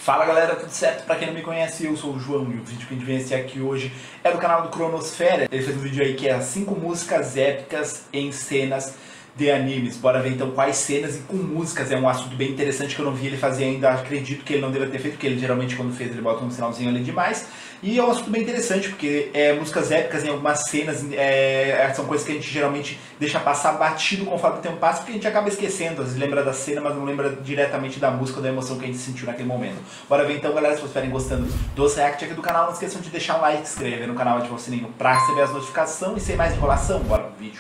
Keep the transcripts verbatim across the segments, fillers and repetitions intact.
Fala galera, tudo certo? Pra quem não me conhece, eu sou o João e o vídeo que a gente vem assistir aqui hoje é do canal do Cronosfera. Ele fez um vídeo aí que é cinco músicas épicas em cenas de animes. Bora ver então quais cenas e com músicas. É um assunto bem interessante que eu não vi ele fazer ainda. Acredito que ele não deva ter feito, porque ele geralmente quando fez ele bota um sinalzinho ali demais. E é um assunto bem interessante, porque é, músicas épicas em algumas cenas é, são coisas que a gente geralmente deixa passar batido conforme o tempo passa, porque a gente acaba esquecendo, às vezes lembra da cena, mas não lembra diretamente da música ou da emoção que a gente sentiu naquele momento. Bora ver então, galera, se vocês estiverem gostando dos react aqui do canal, não esqueçam de deixar um like, se inscrever no canal, ativar o sininho pra receber as notificações e sem mais enrolação, bora pro vídeo.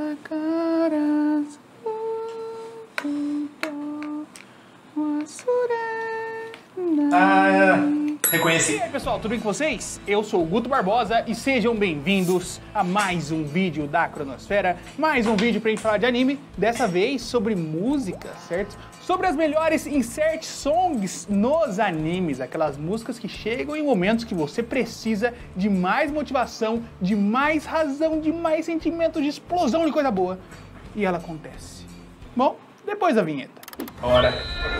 Ah, reconheci. E aí pessoal, tudo bem com vocês? Eu sou o Guto Barbosa e sejam bem-vindos a mais um vídeo da Cronosfera, mais um vídeo pra gente falar de anime, dessa vez sobre música, certo? Sobre as melhores insert songs nos animes, aquelas músicas que chegam em momentos que você precisa de mais motivação, de mais razão, de mais sentimento, de explosão de coisa boa. E ela acontece. Bom, depois da vinheta. Bora.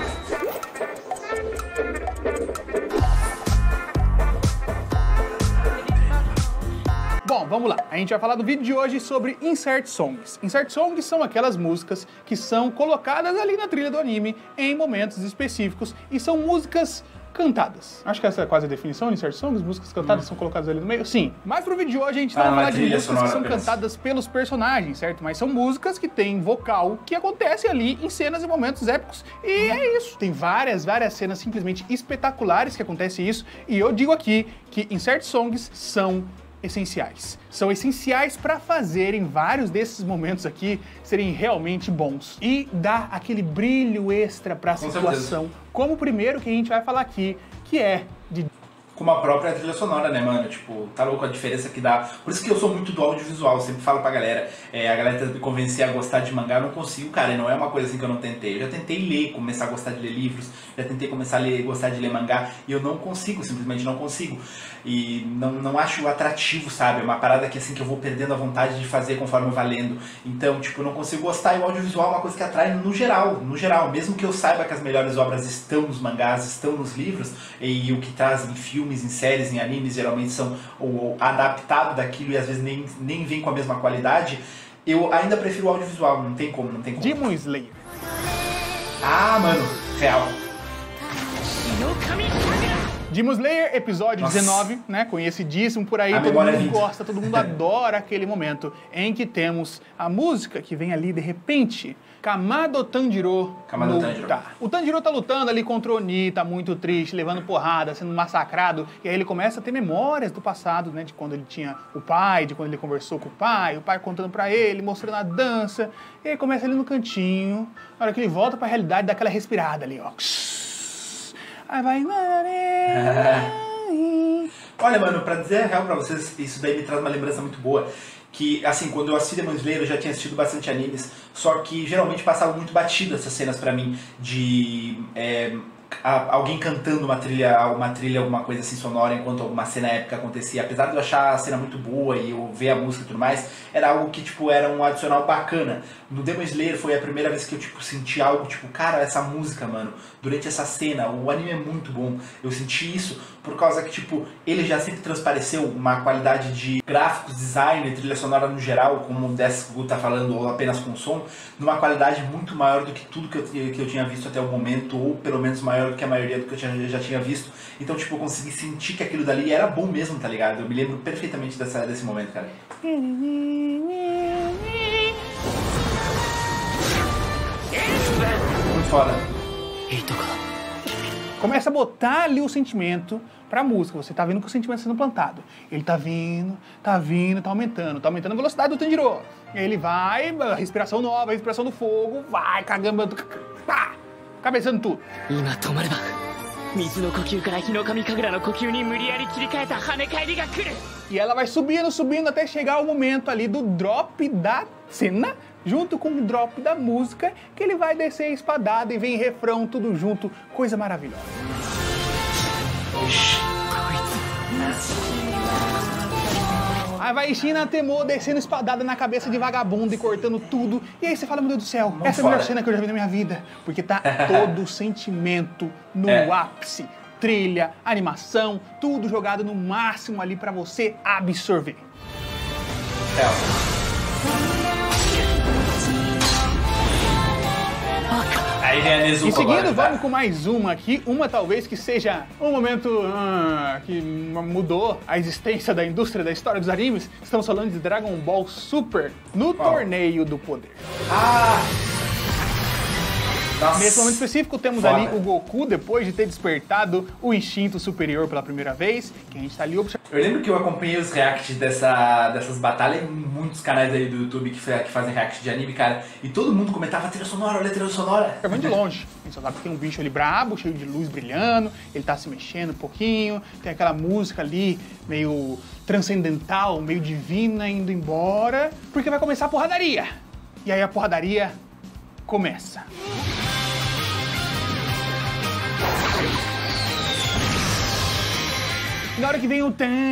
Bom, vamos lá. A gente vai falar do vídeo de hoje sobre Insert Songs. Insert Songs são aquelas músicas que são colocadas ali na trilha do anime em momentos específicos e são músicas cantadas. Acho que essa é quase a definição de Insert Songs, músicas cantadas hum. são colocadas ali no meio. Sim, mas pro vídeo de hoje a gente não ah, vai falar de músicas que são apenas. cantadas pelos personagens, certo? Mas são músicas que têm vocal que acontece ali em cenas e momentos épicos. E é isso. Tem várias, várias cenas simplesmente espetaculares que acontece isso. E eu digo aqui que Insert Songs são essenciais. São essenciais para fazerem vários desses momentos aqui serem realmente bons. E dar aquele brilho extra para a situação. Certeza. Como o primeiro que a gente vai falar aqui, que é de... com a própria trilha sonora, né, mano? Tipo, tá louco a diferença que dá. Por isso que eu sou muito do audiovisual, eu sempre falo pra galera. É, a galera tenta me convencer a gostar de mangá, eu não consigo, cara. E não é uma coisa assim que eu não tentei. Eu já tentei ler, começar a gostar de ler livros, já tentei começar a ler, gostar de ler mangá, e eu não consigo, simplesmente não consigo. E não, não acho atrativo, sabe? É uma parada que assim que eu vou perdendo a vontade de fazer conforme eu vou lendo. Então, tipo, eu não consigo gostar. E o audiovisual é uma coisa que atrai no geral, no geral. Mesmo que eu saiba que as melhores obras estão nos mangás, estão nos livros, e, e o que traz em filmes, em séries, em animes, geralmente são o, o adaptado daquilo e às vezes nem, nem vem com a mesma qualidade, eu ainda prefiro o audiovisual, não tem como, não tem como. Demon Slayer. Ah, mano, real. Demon Slayer, episódio Nossa. dezenove, né, conhecidíssimo por aí, a todo mundo é gosta, todo mundo adora aquele momento em que temos a música que vem ali de repente, Kamado Tanjiro Kamado Tanjiro. O Tanjiro tá lutando ali contra o Oni, tá muito triste, levando porrada, sendo massacrado, e aí ele começa a ter memórias do passado, né, de quando ele tinha o pai, de quando ele conversou com o pai, o pai contando pra ele, mostrando a dança, e aí começa ali no cantinho, na hora que ele volta pra realidade, dá aquela respirada ali, ó. Aí vai... Olha, mano, pra dizer a real pra vocês, isso daí me traz uma lembrança muito boa. Que, assim, quando eu assisti Demon Slayer, eu já tinha assistido bastante animes, só que geralmente passava muito batido essas cenas pra mim, de é, a, alguém cantando uma trilha, uma trilha, alguma coisa assim sonora enquanto alguma cena épica acontecia. Apesar de eu achar a cena muito boa e eu ver a música e tudo mais, era algo que, tipo, era um adicional bacana. No Demon Slayer foi a primeira vez que eu, tipo, senti algo, tipo, cara, essa música, mano, durante essa cena, o anime é muito bom. Eu senti isso por causa que, tipo, ele já sempre transpareceu uma qualidade de gráficos, design, trilha sonora no geral, como o Desu tá falando, ou apenas com som, numa qualidade muito maior do que tudo que eu, que eu tinha visto até o momento, ou pelo menos maior do que a maioria do que eu tinha, já tinha visto. Então, tipo, eu consegui sentir que aquilo dali era bom mesmo, tá ligado? Eu me lembro perfeitamente dessa, desse momento, cara. Muito foda. Começa a botar ali o sentimento pra música. Você tá vendo que o sentimento está sendo plantado. Ele tá vindo, tá vindo, tá aumentando. Tá aumentando a velocidade do Tanjiro. Ele vai, respiração nova, respiração do fogo, vai cagando, pá, cabeçando tudo. E ela vai subindo, subindo até chegar o momento ali do drop da cena, junto com o drop da música, que ele vai descer a espadada e vem refrão, tudo junto, coisa maravilhosa. Aí vai China Temô descendo espadada na cabeça de vagabundo e cortando tudo. E aí você fala, meu Deus do céu, Não essa fora. é a melhor cena que eu já vi na minha vida. Porque tá todo o sentimento no é. ápice. trilha, animação, tudo jogado no máximo ali pra você absorver. É. Aí vem a Nezuko. E seguindo, agora, vamos tá? com mais uma aqui, uma talvez que seja um momento ah, que mudou a existência da indústria da história dos animes. Estamos falando de Dragon Ball Super no oh. Torneio do Poder. Ah! Nossa. Nesse momento específico, temos Foda. ali o Goku, depois de ter despertado o instinto superior pela primeira vez, que a gente tá ali observando. Eu lembro que eu acompanhei os reacts dessa, dessas batalhas em muitos canais aí do YouTube que, que fazem react de anime, cara, e todo mundo comentava trilha sonora, olha a trilha sonora. Observando de longe. A gente só sabe que tem um bicho ali brabo, cheio de luz brilhando, ele tá se mexendo um pouquinho, tem aquela música ali meio transcendental, meio divina indo embora, porque vai começar a porradaria. E aí a porradaria começa. Na hora que vem o...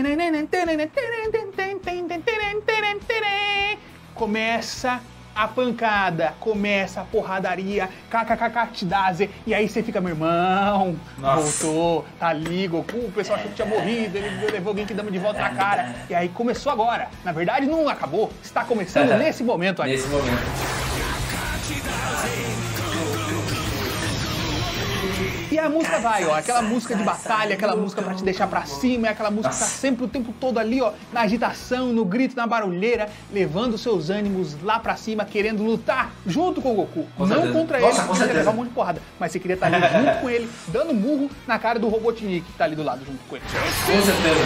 Começa a pancada, começa a porradaria, kkkk, e aí você fica, meu irmão, Nossa. voltou, tá ali, Goku, o pessoal achou que tinha morrido, ele levou alguém que dama de volta na cara, e aí começou agora. Na verdade não acabou, está começando nesse momento aí. Nesse momento. E a música vai, ó, aquela música de batalha, aquela música pra te deixar pra cima, é aquela música que tá sempre o tempo todo ali, ó, na agitação, no grito, na barulheira, levando seus ânimos lá pra cima, querendo lutar junto com o Goku. Com não certeza. contra Nossa, ele, com você ia certeza. levar um monte de porrada, mas você queria estar ali junto com ele, dando murro na cara do Robotnik que tá ali do lado junto com ele. Com certeza.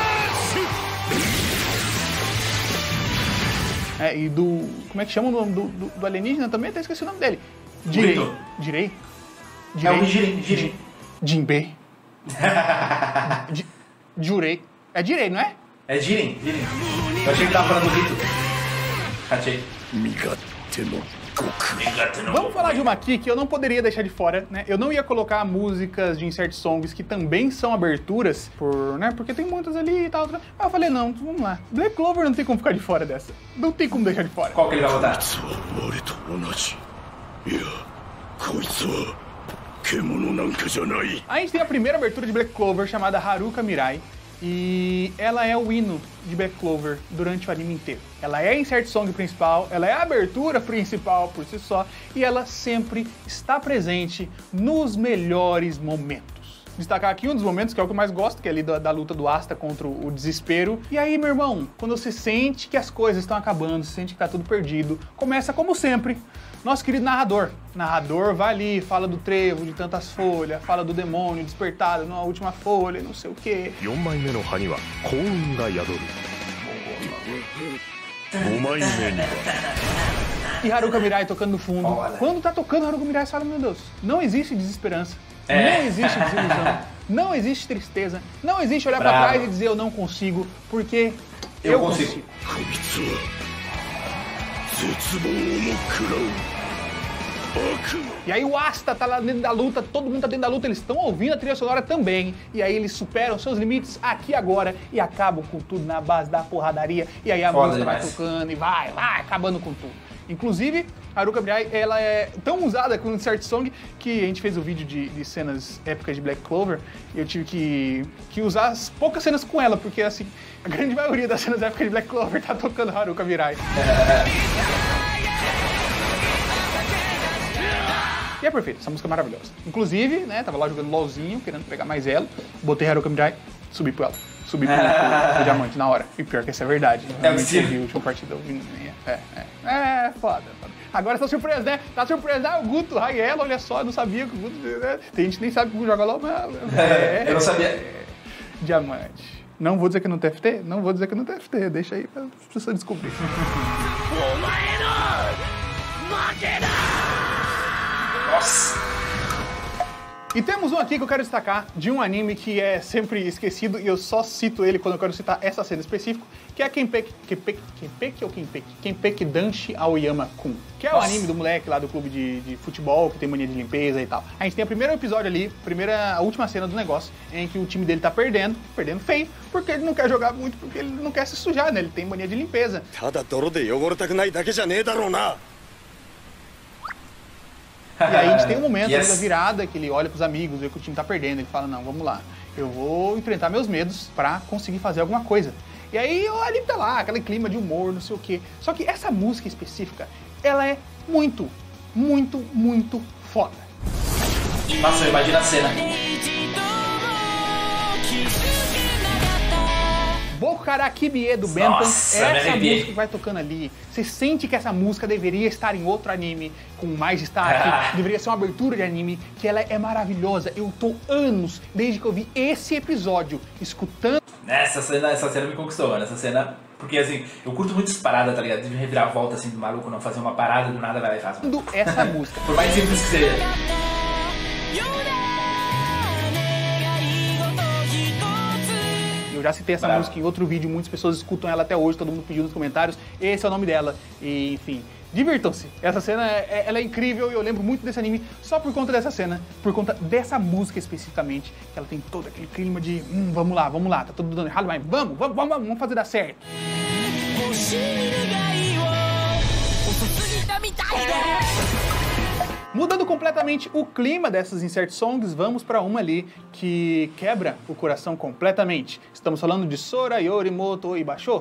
É, e do... como é que chama o nome do, do, do alienígena também? Até esqueci o nome dele. Direi. Grito. Direi? É o Jiren, Jiren. Jinbei. Di- Jurei. É Direi, não é? É Jiren, Jiren. Eu achei que tava falando do Rito. Achei. Vamos falar de uma aqui que eu não poderia deixar de fora, né? Eu não ia colocar músicas de insert songs que também são aberturas, por, né? Porque tem muitas ali e tal. Mas eu falei, não, vamos lá. Black Clover não tem como ficar de fora dessa. Não tem como deixar de fora. Qual que ele vai botar? A gente tem a primeira abertura de Black Clover chamada Haruka Mirai. E ela é o hino de Black Clover durante o anime inteiro. Ela é a insert song principal, ela é a abertura principal por si só, e ela sempre está presente nos melhores momentos. Destacar aqui um dos momentos que é o que eu mais gosto, que é ali da, da luta do Asta contra o, o desespero. E aí, meu irmão, quando você sente que as coisas estão acabando, você sente que tá tudo perdido, começa como sempre, nosso querido narrador. Narrador vai ali, fala do trevo, de tantas folhas, fala do demônio despertado na última folha, não sei o quê. E Haruka Mirai tocando no fundo. Olha. Quando tá tocando Haruka Mirai, você fala, meu Deus, não existe desesperança, É. não existe desilusão, não existe tristeza, não existe olhar Bravo. pra trás e dizer eu não consigo, porque eu, Eu consigo. consigo. E aí o Asta tá lá dentro da luta, todo mundo tá dentro da luta, eles estão ouvindo a trilha sonora também. E aí eles superam seus limites aqui agora e acabam com tudo na base da porradaria. E aí a Foda música vai demais. tocando e vai, vai, acabando com tudo. Inclusive, a Haruka Mirai, ela é tão usada com insert song que a gente fez o vídeo de, de cenas épicas de Black Clover e eu tive que, que usar as poucas cenas com ela, porque assim, a grande maioria das cenas épicas de Black Clover tá tocando Haruka Mirai. E é perfeito, essa música é maravilhosa. Inclusive, né, tava lá jogando LOLzinho, querendo pegar mais elo, botei Haruka Mirai, subi pro elo. Subi pro, pro, pro diamante na hora. E pior que essa é verdade. É possível. Vi a última partida. É, é, é, foda, foda. Agora tá surpresa, né? Tá surpresa. Ah, o Guto, Raiello, olha só, eu não sabia que o Guto... Né? Tem gente que nem sabe que o Guto joga LOL, mas... É, eu não sabia. É, diamante. Não vou dizer que não tem F T? Não vou dizer que não tem F T. Deixa aí pra pessoa descobrir. Nossa. E temos um aqui que eu quero destacar de um anime que é sempre esquecido e eu só cito ele quando eu quero citar essa cena específica, que é Kenpeki, Kenpeki, Kenpeki ou Kenpeki? Kenpeki Danshi Aoyama-kun, que é o Nossa. anime do moleque lá do clube de, de futebol, que tem mania de limpeza e tal. A gente tem o primeiro episódio ali, primeira, a última cena do negócio, em que o time dele tá perdendo, perdendo feio, porque ele não quer jogar muito, porque ele não quer se sujar, né? Ele tem mania de limpeza. E aí a gente tem um momento yes. da virada que ele olha pros amigos, vê que o time tá perdendo, ele fala, não, vamos lá, eu vou enfrentar meus medos pra conseguir fazer alguma coisa. E aí ali tá lá, aquele clima de humor, não sei o quê. Só que essa música específica, ela é muito, muito, muito foda. Nossa, imagina a cena. Bokara Kibie do Benton, essa música que vai tocando ali. Você sente que essa música deveria estar em outro anime, com mais destaque, ah. deveria ser uma abertura de anime, que ela é maravilhosa. Eu tô anos, desde que eu vi esse episódio, escutando... Essa cena, essa cena me conquistou, mano, essa cena... Porque assim, eu curto muito essa parada, tá ligado? De revirar a volta assim do maluco, não fazer uma parada, do nada vai lá e faz. Essa música. Por mais simples que seja. Eu já citei essa Bravo. música em outro vídeo, muitas pessoas escutam ela até hoje, todo mundo pediu nos comentários. Esse é o nome dela. E, enfim, divirtam-se. Essa cena, é, ela é incrível e eu lembro muito desse anime só por conta dessa cena, por conta dessa música especificamente, que ela tem todo aquele clima de, hum, vamos lá, vamos lá, tá tudo dando errado, mas vamos, vamos, vamos, vamos fazer dar certo. Mudando completamente o clima dessas insert songs, vamos para uma ali que quebra o coração completamente. Estamos falando de Sora Yorimoto Ibasho.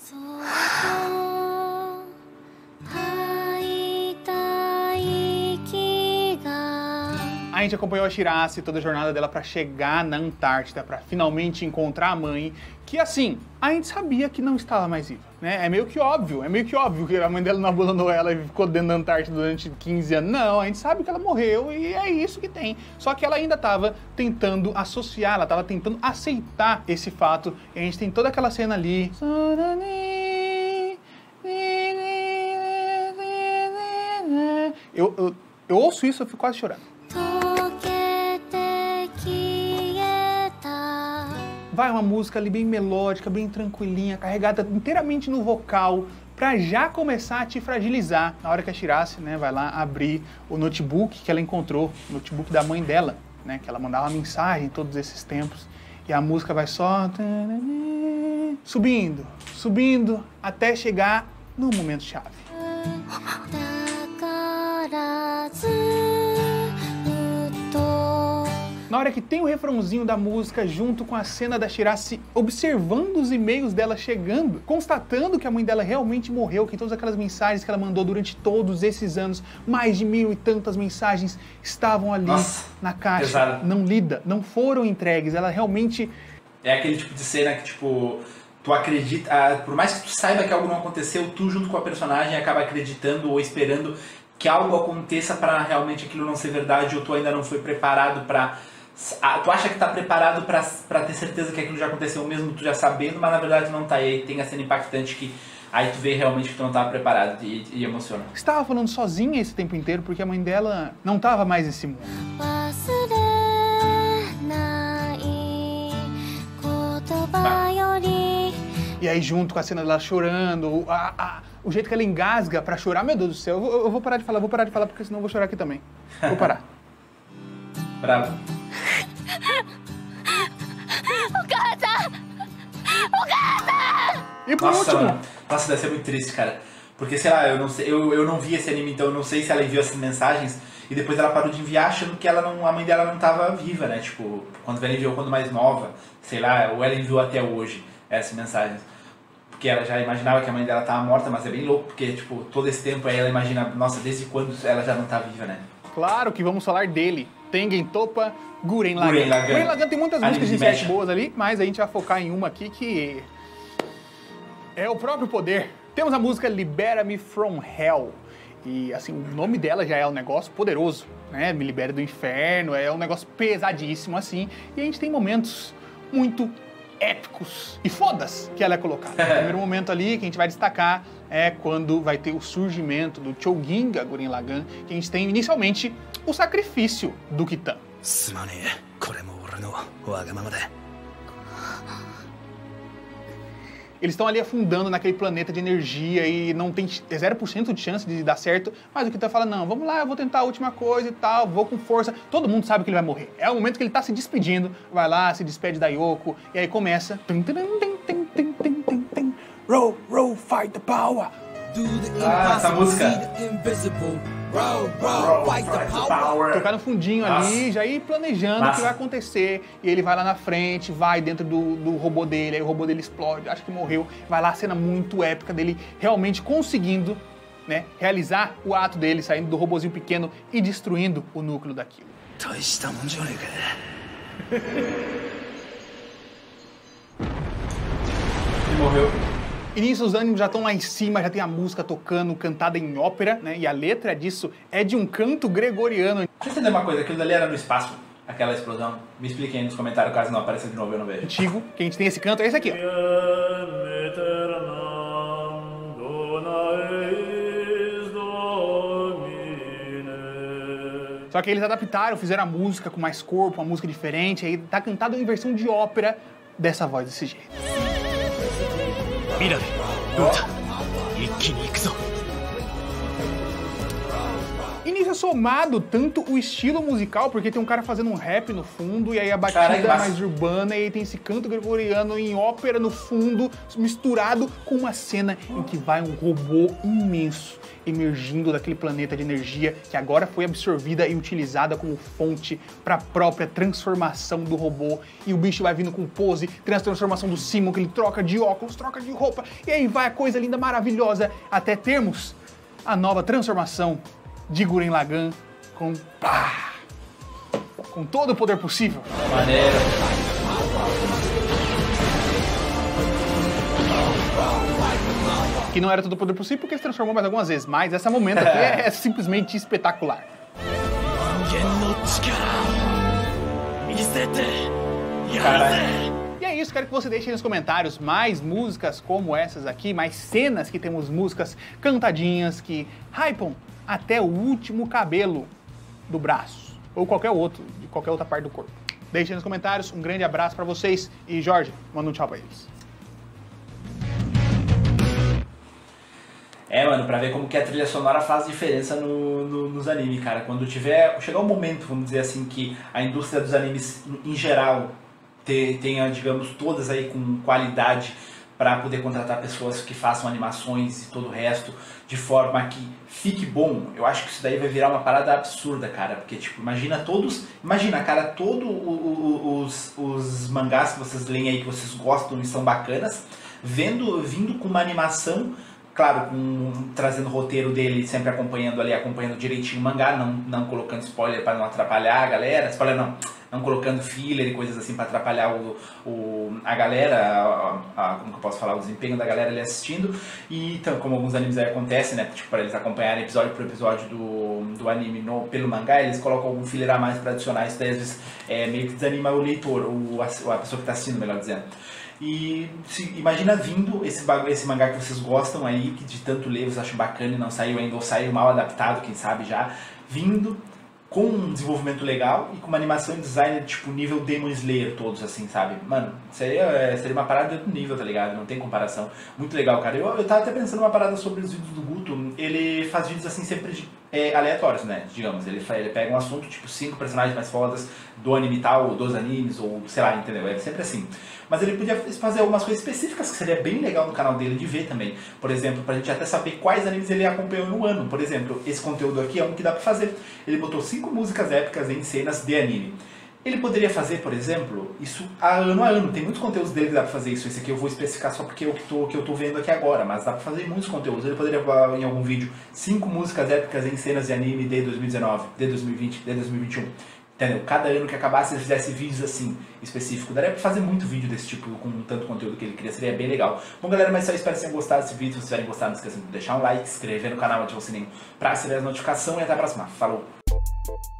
A gente acompanhou a Shirase, toda a jornada dela para chegar na Antártida, para finalmente encontrar a mãe, que assim, a gente sabia que não estava mais viva, né? É meio que óbvio, é meio que óbvio que a mãe dela não abandonou ela e ficou dentro da Antártida durante quinze anos. Não, a gente sabe que ela morreu e é isso que tem. Só que ela ainda estava tentando associar, ela estava tentando aceitar esse fato. E a gente tem toda aquela cena ali. Eu, eu, eu ouço isso e eu fico quase chorando. Vai uma música ali bem melódica, bem tranquilinha, carregada inteiramente no vocal, pra já começar a te fragilizar. Na hora que a Shirase, né, vai lá abrir o notebook que ela encontrou, o notebook da mãe dela, né, que ela mandava mensagem todos esses tempos, e a música vai só subindo, subindo, até chegar no momento chave. Na hora que tem o refrãozinho da música junto com a cena da Shirase observando os e-mails dela chegando, constatando que a mãe dela realmente morreu, que todas aquelas mensagens que ela mandou durante todos esses anos, mais de mil e tantas mensagens, estavam ali Nossa, na caixa, pesado. Não lida, não foram entregues, ela realmente... É aquele tipo de cena que, tipo, tu acredita, por mais que tu saiba que algo não aconteceu, tu junto com a personagem acaba acreditando ou esperando que algo aconteça para realmente aquilo não ser verdade, ou tu ainda não foi preparado para... Tu acha que tá preparado pra, pra ter certeza que aquilo já aconteceu mesmo, tu já sabendo, mas na verdade não tá. E aí tem a cena impactante que aí tu vê realmente que tu não tava preparado e, e emociona. Estava falando sozinha esse tempo inteiro porque a mãe dela não tava mais nesse mundo. Ah. E aí junto com a cena dela chorando, a, a, o jeito que ela engasga pra chorar, meu Deus do céu, eu vou, eu vou parar de falar, vou parar de falar porque senão eu vou chorar aqui também. Vou parar. Bravo. E por nossa, último... Mano. Nossa, deve ser muito triste, cara. Porque, sei lá, eu não, sei, eu, eu não vi esse anime, então eu não sei se ela enviou essas mensagens e depois ela parou de enviar achando que ela não, a mãe dela não tava viva, né? Tipo, quando ela enviou quando mais nova, sei lá, ou ela enviou até hoje essas mensagens. Porque ela já imaginava que a mãe dela tava morta, mas é bem louco, porque, tipo, todo esse tempo aí ela imagina, nossa, desde quando ela já não tá viva, né? Claro que vamos falar dele. Tengen Toppa Gurren Lagann. Gurren Lagann. Gurren Lagann tem muitas músicas de sete boas ali, mas a gente vai focar em uma aqui que é o próprio poder. Temos a música Libera-me from Hell. E assim, o nome dela já é um negócio poderoso, né? Me libera do inferno, é um negócio pesadíssimo assim. E a gente tem momentos muito épicos e fodas que ela é colocada. O primeiro momento ali que a gente vai destacar é quando vai ter o surgimento do Choginga Gurren Lagann, que a gente tem inicialmente o sacrifício do Kitan. Eles estão ali afundando naquele planeta de energia e não tem zero por cento de chance de dar certo, mas o Kitan fala, não, vamos lá, eu vou tentar a última coisa e tal, vou com força. Todo mundo sabe que ele vai morrer. É o momento que ele tá se despedindo, vai lá, se despede da Yoko, e aí começa... Roll, roll, fight the power. Ah, essa música. Tocar no fundinho Nossa. ali, já ir planejando Nossa. o que vai acontecer. E ele vai lá na frente, vai dentro do, do robô dele, aí o robô dele explode, acho que morreu. Vai lá, cena muito épica dele realmente conseguindo, né, realizar o ato dele, saindo do robozinho pequeno e destruindo o núcleo daquilo. Ele morreu. E nisso os ânimos já estão lá em cima, já tem a música tocando, cantada em ópera, né? E a letra disso é de um canto gregoriano. Deixa eu entender uma coisa, aquilo dali era no espaço, aquela explosão. Me expliquem aí nos comentários, caso não apareça de novo, eu não vejo. Antigo, que a gente tem esse canto, é esse aqui, ó. Só que eles adaptaram, fizeram a música com mais corpo, uma música diferente, aí tá cantado em versão de ópera dessa voz desse jeito. E nisso é somado tanto o estilo musical, porque tem um cara fazendo um rap no fundo, e aí a batida é mais urbana, e aí tem esse canto gregoriano em ópera no fundo, misturado com uma cena em que vai um robô imenso emergindo daquele planeta de energia que agora foi absorvida e utilizada como fonte para a própria transformação do robô. E o bicho vai vindo com pose, tem a transformação do Simon, que ele troca de óculos, troca de roupa, e aí vai a coisa linda, maravilhosa, até termos a nova transformação de Gurren Lagann com pá, com todo o poder possível. Maneiro. Que não era todo o poder possível porque ele se transformou mais algumas vezes, mas esse momento aqui é, é simplesmente espetacular. Caralho. E é isso, quero que você deixe aí nos comentários mais músicas como essas aqui, mais cenas que temos músicas cantadinhas que hypam até o último cabelo do braço, ou qualquer outro, de qualquer outra parte do corpo. Deixe aí nos comentários, um grande abraço pra vocês e Jorge, manda um tchau pra eles. É, mano, pra ver como que a trilha sonora faz diferença no, no, nos animes, cara. Quando tiver, chegar um momento, vamos dizer assim, que a indústria dos animes, em geral, te, tenha, digamos, todas aí com qualidade para poder contratar pessoas que façam animações e todo o resto, de forma que fique bom, eu acho que isso daí vai virar uma parada absurda, cara. Porque, tipo, imagina todos, imagina, cara, todos os, os mangás que vocês leem aí, que vocês gostam e são bacanas, vendo, vindo com uma animação, claro, com, trazendo o roteiro dele, sempre acompanhando ali, acompanhando direitinho o mangá, não, não colocando spoiler para não atrapalhar a galera, spoiler não, não colocando filler e coisas assim para atrapalhar o, o, a galera, a, a, como que eu posso falar, o desempenho da galera ali assistindo. E então, como alguns animes aí acontecem, né, tipo, para eles acompanharem episódio por episódio do, do anime no, pelo mangá, eles colocam algum filler a mais para adicionar, isso daí às vezes é, meio que desanima o leitor, ou a, a pessoa que está assistindo, melhor dizendo. E se, imagina vindo esse, esse mangá que vocês gostam aí, que de tanto ler vocês acham bacana e não saiu ainda, ou saiu mal adaptado, quem sabe já, vindo com um desenvolvimento legal e com uma animação e design tipo nível Demon Slayer todos, assim, sabe? Mano, seria, seria uma parada do nível, tá ligado? Não tem comparação. Muito legal, cara. Eu, eu tava até pensando uma parada sobre os vídeos do Guto. Ele faz vídeos assim sempre de, é, aleatórios, né? Digamos, ele, ele pega um assunto, tipo cinco personagens mais fodas do anime tal, ou dos animes, ou sei lá, entendeu? É sempre assim. Mas ele podia fazer algumas coisas específicas que seria bem legal no canal dele de ver também. Por exemplo, pra gente até saber quais animes ele acompanhou no ano. Por exemplo, esse conteúdo aqui é um que dá pra fazer. Ele botou cinco músicas épicas em cenas de anime. Ele poderia fazer, por exemplo, isso a ano a ano. Tem muitos conteúdos dele que dá pra fazer isso. Esse aqui eu vou especificar só porque eu tô, que eu tô vendo aqui agora. Mas dá pra fazer muitos conteúdos. Ele poderia em algum vídeo cinco músicas épicas em cenas de anime de dois mil e dezenove, de dois mil e vinte, de dois mil e vinte e um. Entendeu? Cada ano que acabasse ele fizesse vídeos assim, específicos. Daria pra fazer muito vídeo desse tipo, com tanto conteúdo que ele queria, seria bem legal. Bom, galera, mas só espero que vocês tenham gostado desse vídeo. Se vocês tiverem gostado, não esqueçam de deixar um like, se inscrever no canal, ativar o sininho pra receber as notificações e até a próxima. Falou!